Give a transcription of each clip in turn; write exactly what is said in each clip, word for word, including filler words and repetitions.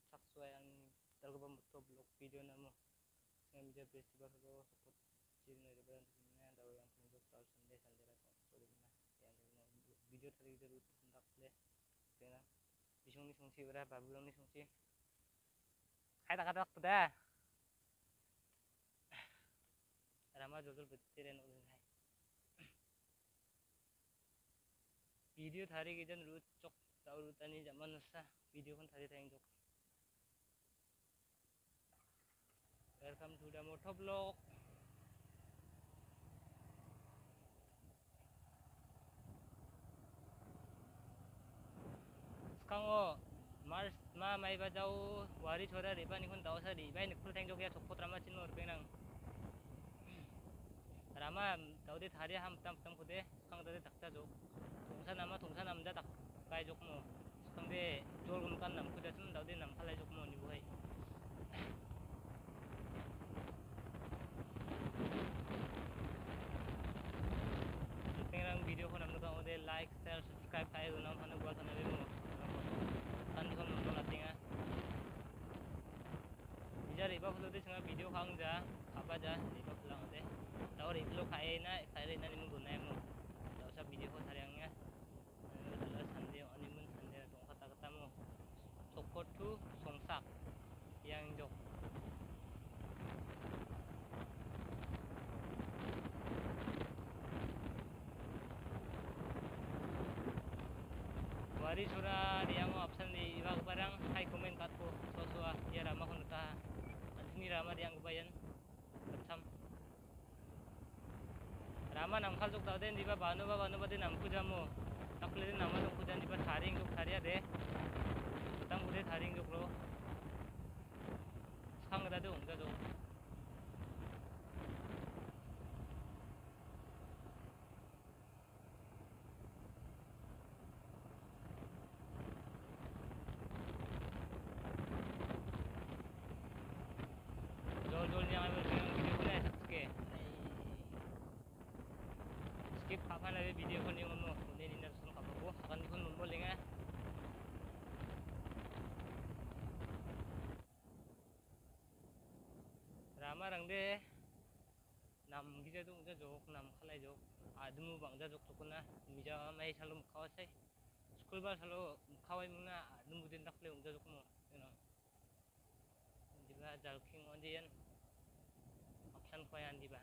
saksuayan talaga ba to vlog video na mo nga media festival ko support sino na ba na daw yang pinjok taw sunday sunday ra ko so na yan mo video tari daru hendak le kena bisung ni sungsi ora babulong ni sungsi hai tak ada waktu dah rama jodol betiren ulun hai video thari ke jan rut chok taw rutani zaman sa video kon thari thang jok. Welcome to the motovlog. Sekarang Mars ma mai bajau wari chora riba ni kun tau sa riba ni kul thang jok ya chokpot rama chin mor penang rama tau de thari ham tam tam kude sekarang tadi takta jok tungsa nama tungsa namja tak kai jok mo sekarang de jol gum kan nam kude sum tau de nam khalai jok mo ni buhai video ko nam ka ode like share subscribe kai do nam hanu gwa thana be mo kan kon mo na tinga ija riba phlo de singa video khang ja khapa ja riba phlang de taw ri phlo khai na khai re na ni mun gunai mo taw sa video ko tharyang ya dala sande ani mun sande na tong kata kata mo support to songsak yang jok wari sura dia mau option di ibang barang hai komen katku sosua ya rama kon ta ini rama diang kebayan bersam rama nam khal jok tawden diba banu ba banu ba de nam kujamu takle de nama jok kujan diba tharing jok tharia de tang bude tharing jok lo sang da de ongja jok jol-jolnya ngambil video ko na sakske skip pa na video ko ni mo ni ni na sun ka po akan kun mo linga rama rang de nam gija dung ja jok nam khalai jok admu bangja jok to kuna mija mai salum khawasai school ba salo khawai muna admu din takle ungja jok mo you know diba jalking ondian option ko yan diba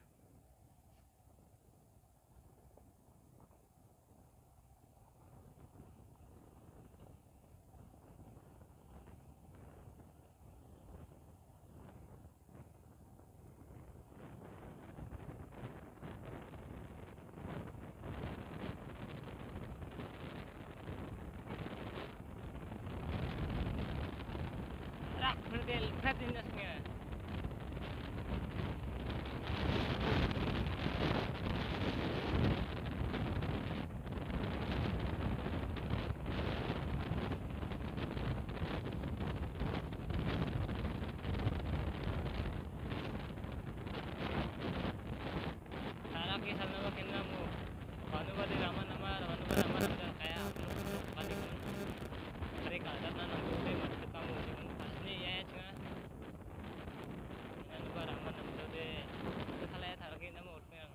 rak berdel kreatifnya sama makin namu kanu ba de rama nama rama nama nama kaya paling mereka ada nanam de mat kamu jimun asli ya cunga anu ba rama nama de khala ya tharake namu utmeng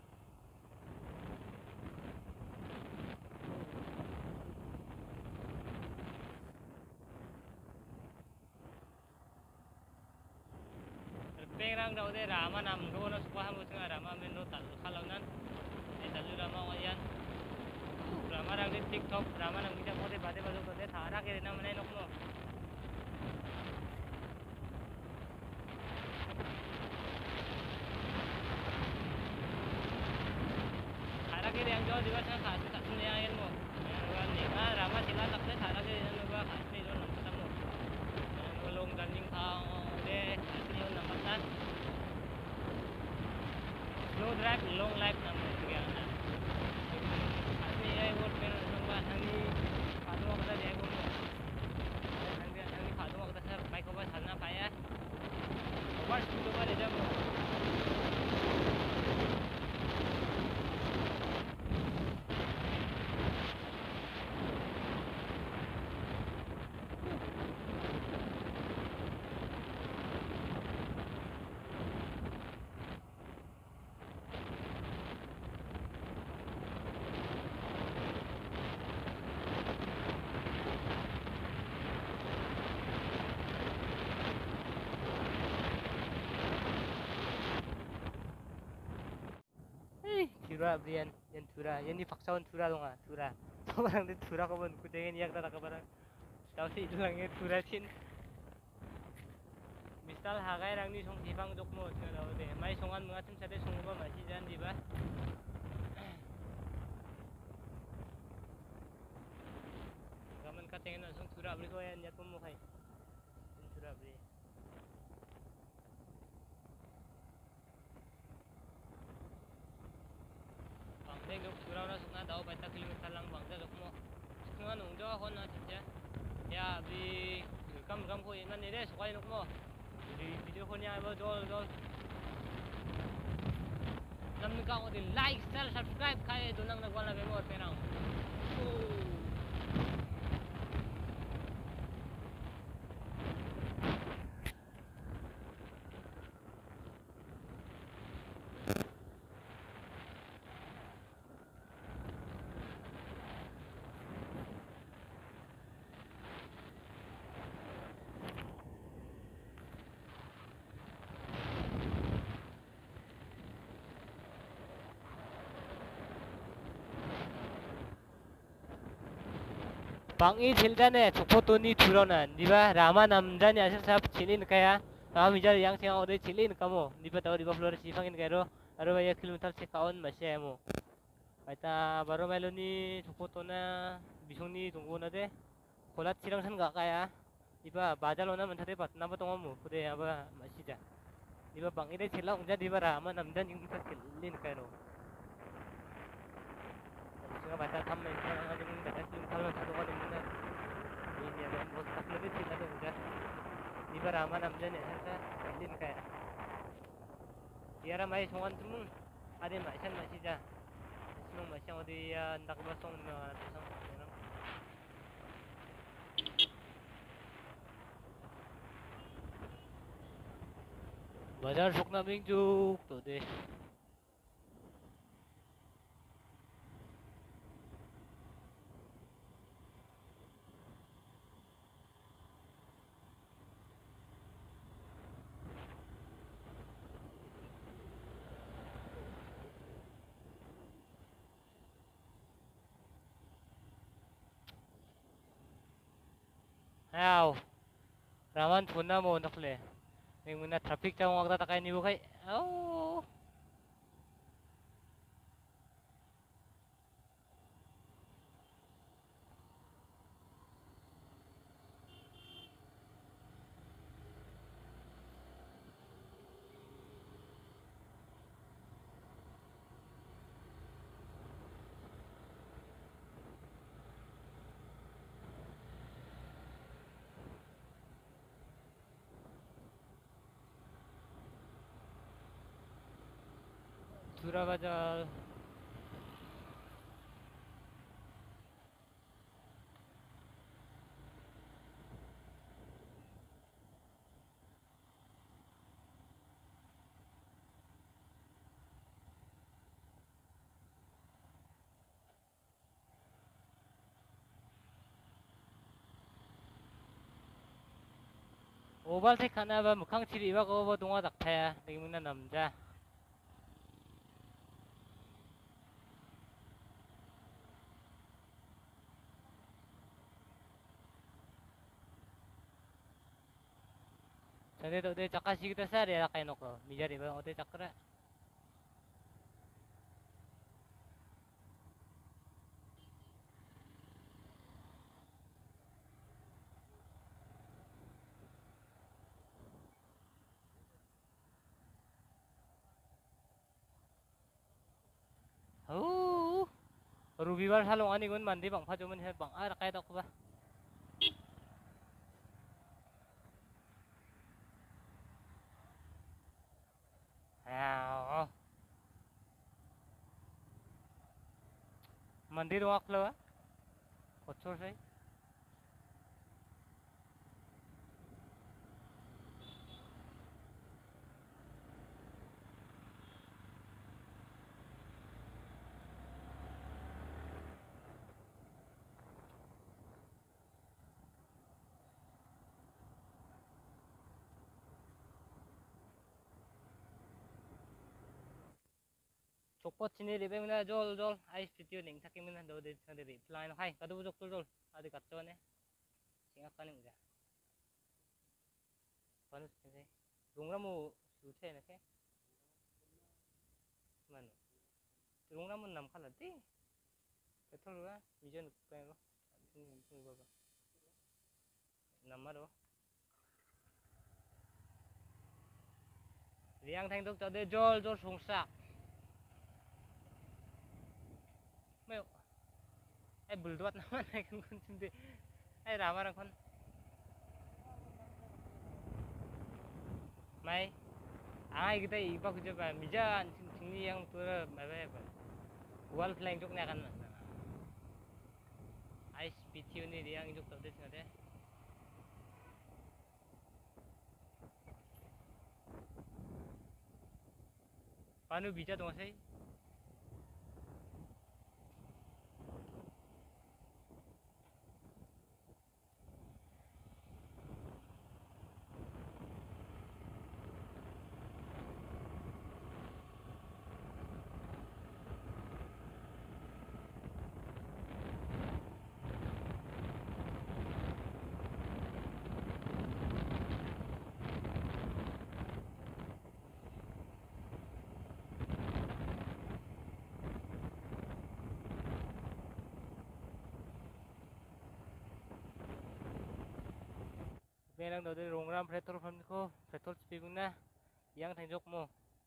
pengrang daw de rama nam go no suka hamu cunga rama men no tal khalaunan dalu rama oyan rama rang di tiktok rama nang bisa mode bade balu to de thara ke na mane nokno thara ke yang jo diwa sa khas tak sun yang en mo wan ni ma rama sila tak de thara ke na ba khas ni jo nam ketemu ngolong dan ning thang de asli on nam tan slow drive long life nam ya na asli ai word men namba hangi padu wakta dia ko hangi hangi padu wakta sar bike ko ba chalna paya over speed over le jab Dura Brian yan Dura yan ni paksawan Dura dong ah Dura sobrang di Dura ko man kudengen yak tata kabarang tapos itu lang yung Dura chin misal hagay lang ni song sipang dok mo nga daw de may songan mga tim sade song ba masih jan di ba gaman ka tingin na song Dura bri ko yan yak mo kay Dura bri bangde dok Dura na song na daw baita kilometer lang bangde dok mo sungan nung jo hon na 진짜 ya bri kam kam ko iman ni de sokay nok mo video ko niya ba dol dol namin ka ko din like share subscribe kaya doon ang nagwala mo pero 방이 제일 전에 족포돈이 줄어난 니바 라마 남자니 아셔서 지리는 거야 ram ijar yang siang ode chilin kamu di bata di baflor sifangin kairo aro ya kilometer se kaon masya mo baita baro meloni 족포 na bisongni tunggu na de kolat chirang san ga kaya iba bajalona mentade batna ba tongamu kude aba masija iba bangire chela ungja di bara ama namdan yung ta chilin kairo singa baita tham men sa nga ding data sim khalma thado ka ding na ini aba bos takle de chila de ungja di bara ama namdan ya sa chilin kaya diara mai songan tumung ade masan masija sinong masyang ode ya ndak ba song na song बाजार सुकना बिंग जुक तो दे Aw raman punna mo nakle ning muna traffic ta wag ta kay ni bukay aw Durabajal 오발색 하나 봐 무캉치리 이바고 뭐 동화 닥타야 ning muna 남자 Jadi tuh dia cakap sih kita sehari ya kayak noko, mijari bang, udah cakra. Oh, ruby bar salong ani gun mandi bang, pajuman he bang, ah kayak aku bah. Ah, mandi doang aku lah, kotor sih. 족버치니 리베미나 졸졸 아이스피티오 냉탁기미나 너들 상대리 플라이너 하이 가도 족졸졸 아들 갔죠네 생각하는 거야 바로 생세 롱라무 수체 이렇게 만 롱라무 남 칼라티 배털로가 미전 그거 무슨 거 남마로 리앙 thanh cho đê jol jol sung sak mấy ai bul duat naman ay kan kun sindi ay rama kon mai ai kita iba kerja ba mija sini yang tu ba ba wall flying jok na kan ice pitio ni riang jok tu des ngade panu bija dong sai Nang dari rongram petrol pump ko petrol spibung na yang tanjok mo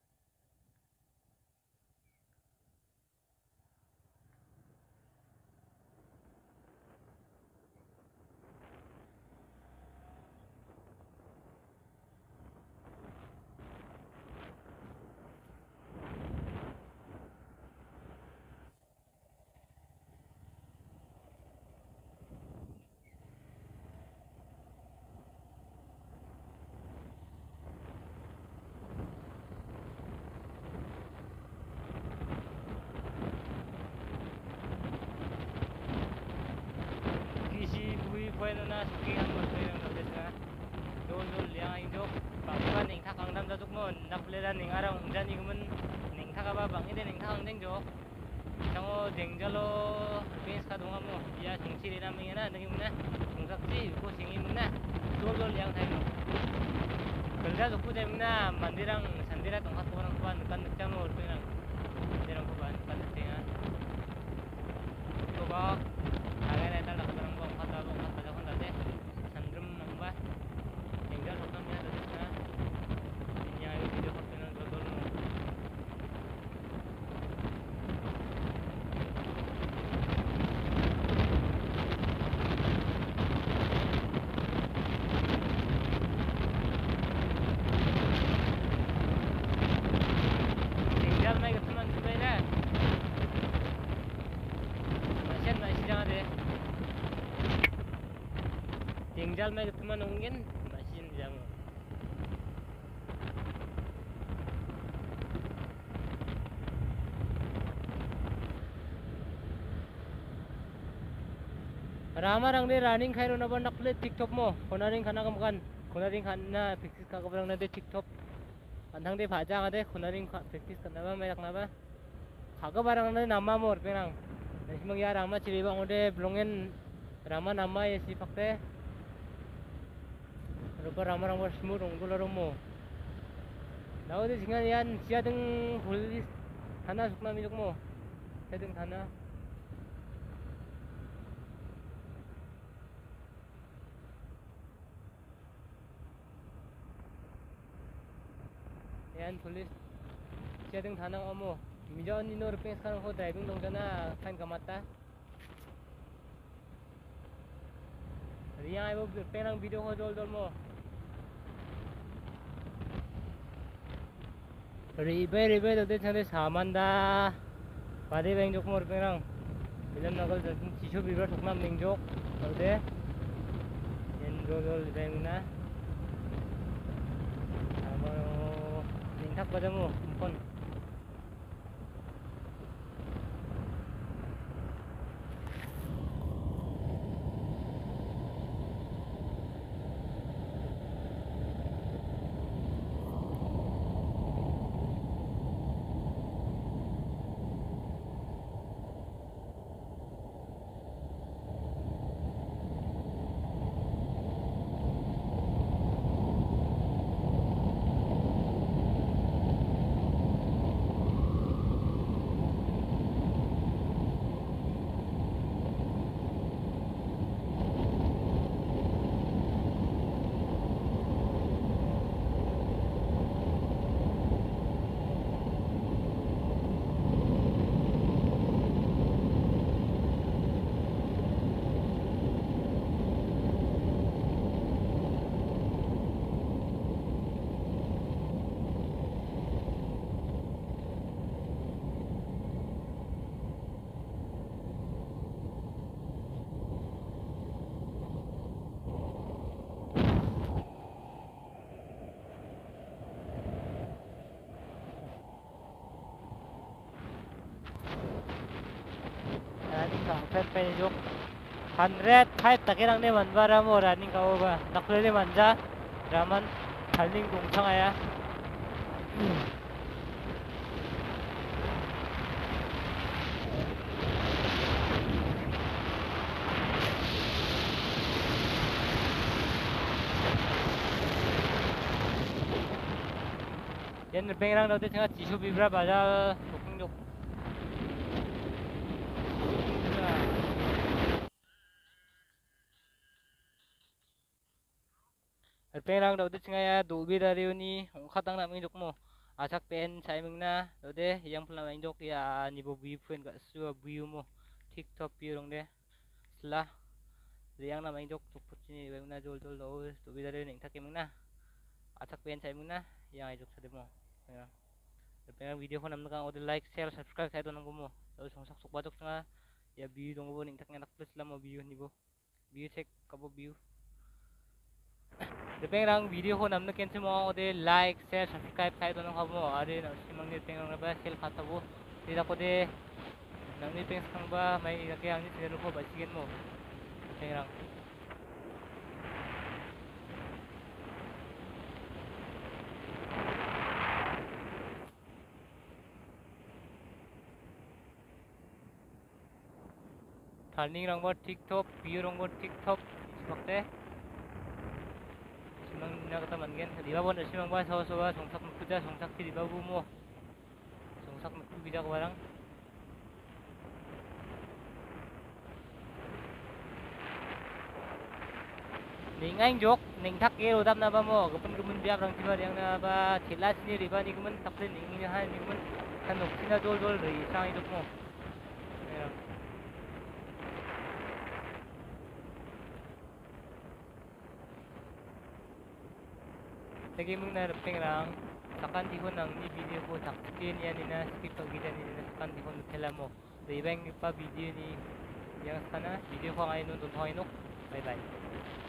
Bueno na sukingan mo ito yung notice na doon doon liang indok bang ning thakang nam da tukmo naplera ning arang ungjan igumen ning thaka ba bang ide ning thakang deng jo tango dengjalo pins ka dunga mo ya jungchiri na mingena ngi muna jungsakji ko singi muna doon doon liang thai kerja tukku demna mandirang sandira tongkat ko nang kuan kan nang mo ito nang mandirang ko ban kan tinga to ba agak na tal nang bang kata bang kata sandrum namba tinggal hokamnya dari sana ini ayo video hotel dodol mo tinggal may teman sepeda masih masih jangan deh tinggal may teman ungin masin jang rama rang de running khairo na ban nakle tiktok mo konaring khana kam kan konaring khana practice ka kabrang na de tiktok anthang de bhaja ga de konaring practice kana ba mai rakna ba khaga barang na namma mor penang simang ya rama chiri bang ode blongen rama namma esi fakte rupa rama rama semua ronggol romo. Lalu di sini yan siya deng polis tanah sukma minuk mo, siya deng tanah. Yan polis siya deng tanah mo. Mijawan ni nor peng sekarang ko driving dong sana kan kamata. Riang ibu penang video ko dol dol mo. ribe ribe dode chane samanda bade bengjok mor pengrang bilam nagal jakin chiso bibar thoknam ningjok dode yen dol bengna amo ningthak badamu kon flat penjuk hundred five takirang ne manbara mo running kawo ba naklele manja raman 달링 동창아야 얘는 뱅이랑 너도 제가 지수 비브라 맞아 독중족 뱅이랑 너도 제가 노비라리오니 ongkhatang naming jok mo asak pen sai mingna dode yang pula main jok ya nibo bifuen ga su biu mo tiktok biu rong de sla yang na main jok tukput ni bengna jol jol do dobidario ning thake mingna asak pen sai mingna yang ai jok sade mo ya pen video ko namna kang ode like share subscribe sai do nang mo do songsak sok bajok nga ya biu dong bo ning thak nga plus la mo biu nibo biu check kabo biu Depeng video ko namna kensi mo ode like share subscribe sai do nang mo ari na simang ni teng na ba sel khatabu tira ko de nang ni teng sang ba mai ke ang ni sel ko ba sigen mo teng turning rang ba tiktok view rang ba tiktok bakte simang na kata mangen di ba bon simang ba so so ba songsak puja songsak ti di ba bu mo songsak mu bija ko barang ning anh jok ning thak ke rodam na ba mo gapun gumun biap rang tiba yang na ba thila sini riba ni gumun takle ning ni ha ni gumun kanok sina dol dol ri sang idok mo Lagi mong naraping lang sakan tihon ang ni video ko taktin yan ni na skip pag kita ni na sakan tihon nutella mo sa ibang pa video ni yang sana video ko ngayon nung tuntuhin bye bye